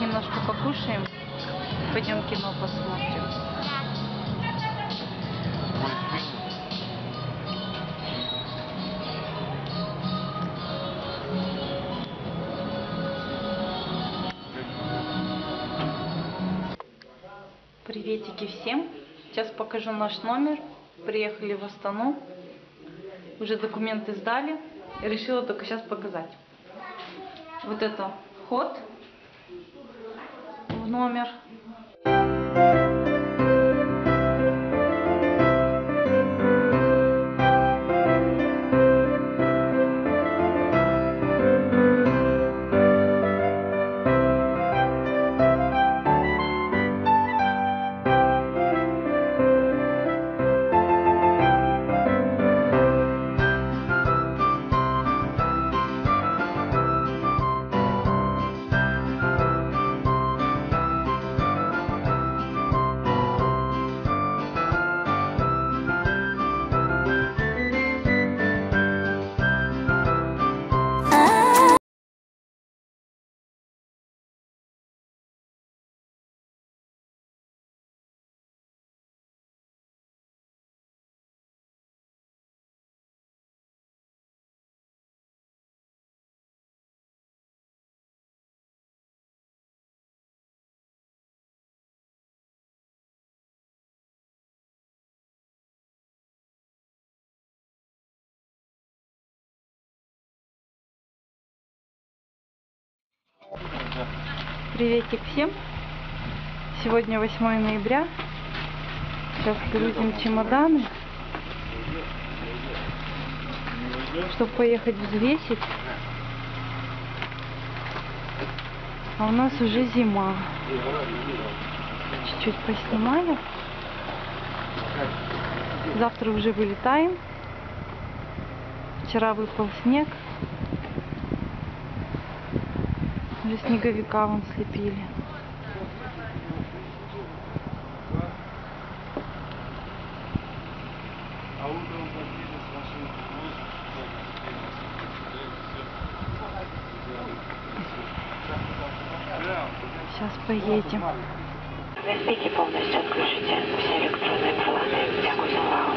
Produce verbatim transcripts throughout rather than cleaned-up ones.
немножко покушаем. Пойдем кино посмотрим. Приветики всем. Сейчас покажу наш номер. Приехали в Астану. Уже документы сдали. И решила только сейчас показать. Вот это вход в номер. Приветик всем! Сегодня восьмое ноября. Сейчас грузим чемоданы, чтобы поехать взвесить. А у нас уже зима. Чуть-чуть поснимаю. Завтра уже вылетаем. Вчера выпал снег. Уже снеговика вон слепили. Сейчас поедем. Везбите полностью отключите все электронные приложения. Дякую за увагу.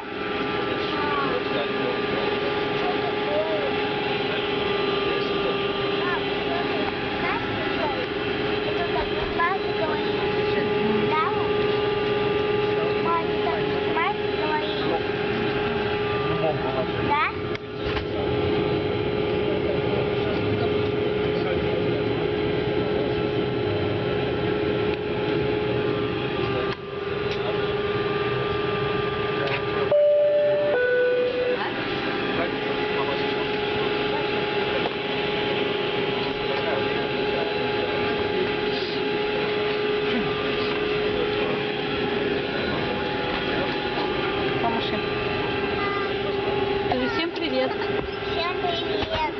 Всем привет! Всем привет!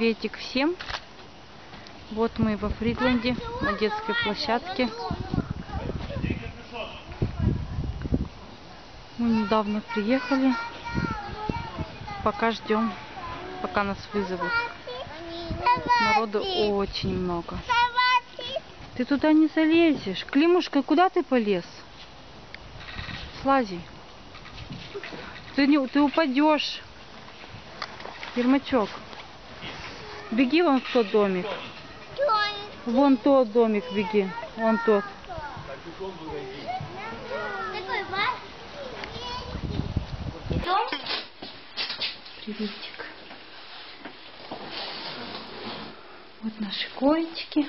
Приветик всем! Вот мы во Фридленде, на детской площадке. Мы недавно приехали. Пока ждем, пока нас вызовут. Народу очень много. Ты туда не залезешь. Климушка, куда ты полез? Слази. Ты, не, ты упадешь. Ермачок. Беги вон в тот домик. Вон тот домик беги. Вон тот. Приветик. Вот наши коечки.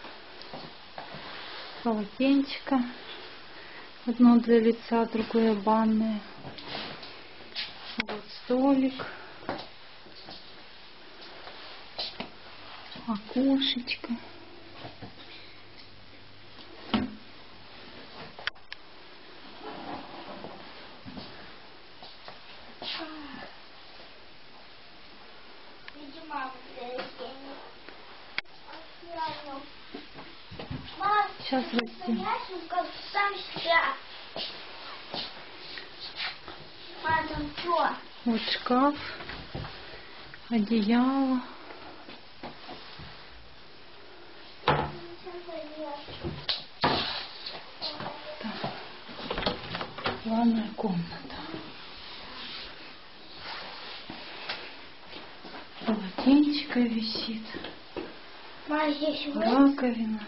Полотенчика. Одно для лица, другое банное. Вот столик. Окошечко. Сейчас расти. Вот шкаф, одеяло. Так. Ванная комната. Полотенчика висит. Раковина.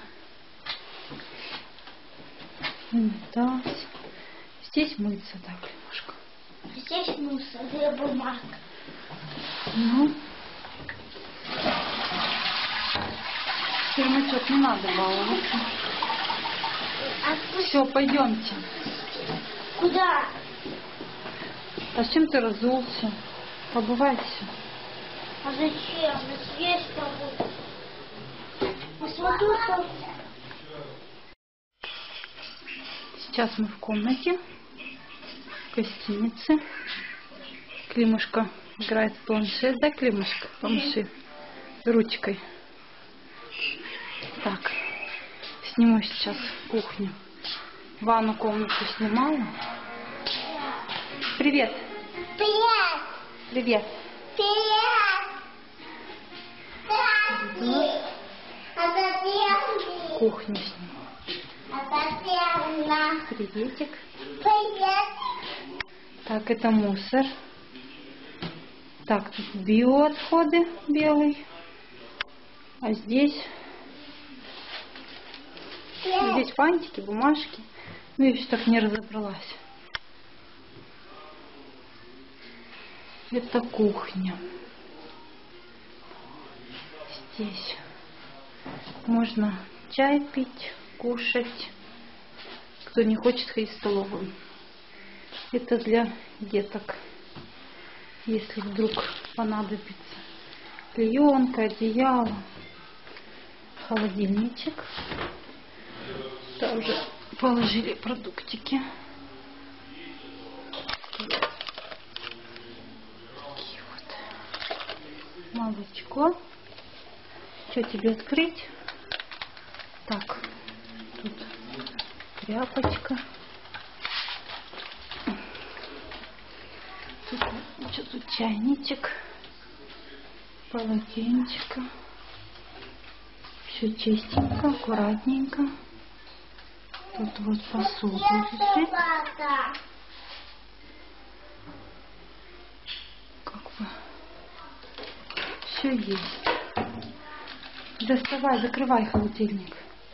Унитаз. Здесь мыться, так, немножко. Здесь мусор, где бумага. Ну. Ермачок, не надо баловаться. А Все, пойдемте. куда? А с чем ты разулся? Побывайся. А зачем? Съесть побуду. Посмотрю, что... Сейчас мы в комнате, в гостинице. Климушка играет в планшет, да, Климушка? Планшет. Ручкой. Так, сниму сейчас кухню. Ванну комнату снимала. Привет. Привет! Привет. Привет! Здравствуй! Это первый. Кухню сниму. Это первый. Приветик. Привет! Так, это мусор. Так, тут биоотходы белый. А здесь... Здесь фантики, бумажки. Ну, я еще так не разобралась. Это кухня. Здесь можно чай пить, кушать. Кто не хочет ходить в столовую. Это для деток. Если вдруг понадобится. Клеенка, одеяло. Холодильничек. Там же положили продуктики. Такие вот. Молочко. Что тебе открыть? Так, тут тряпочка. Тут, что тут чайничек, полотенчика. Все чистенько, аккуратненько. Тут вот посуда лежит. Как бы все есть. Доставай, закрывай холодильник.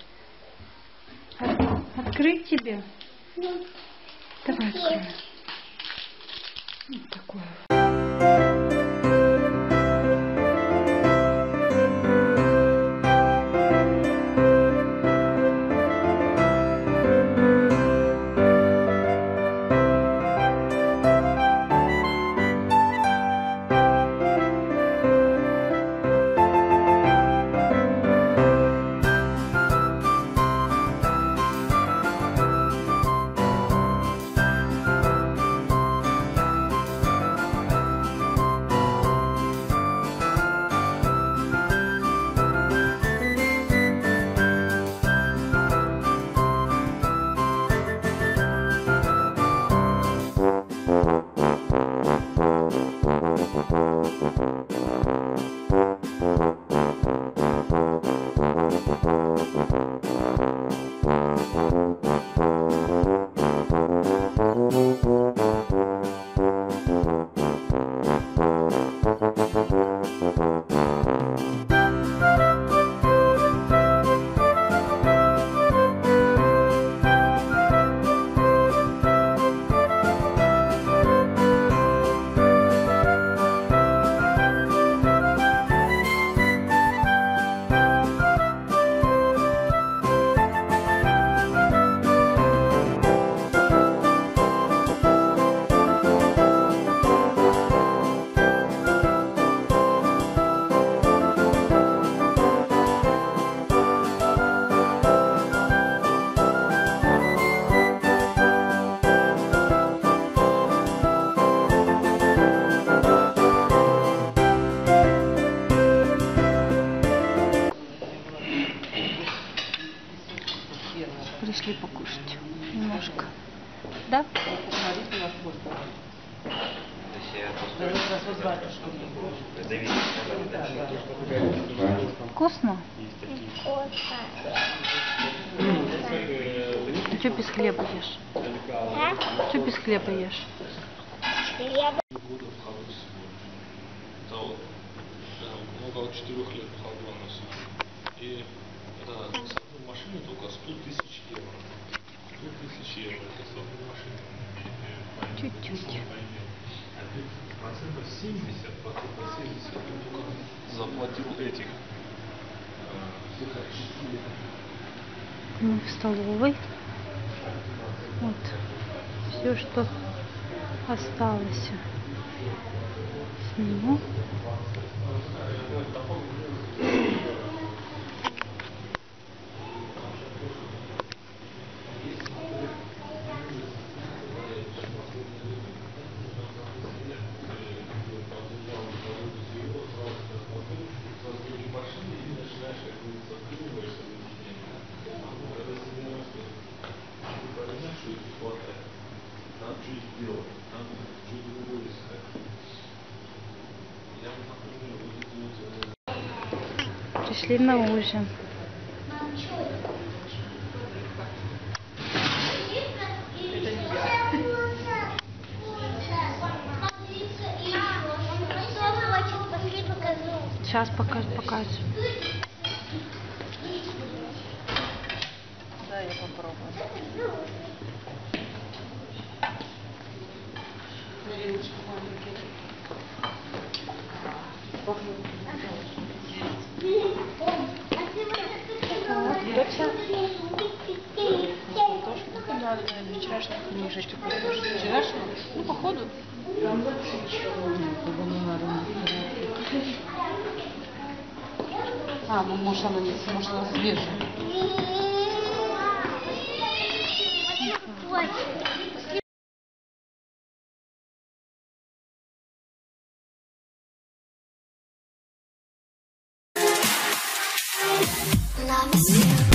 От- Открыть тебе? Давай откроем. Вот такое. Пришли покушать немножко. Да? Вкусно? А что без хлеба ешь? А? Что без хлеба ешь? Хлеб. Около четырех лет ходил у нас. И это в машине только сто тысяч евро. сто тысяч евро. Это в машине. Чуть-чуть. Процентов семьдесят, процентов семьдесят только заплатил этих. Мы в столовой. Вот. Все, что осталось. Сниму. Пришли на ужин. Сейчас покажу, покажу. Да, я попробую. Да, да, вчерашних книжечек. Вчерашних? Ну, походу. А, ну, может, она не может, она свежая. Love is you.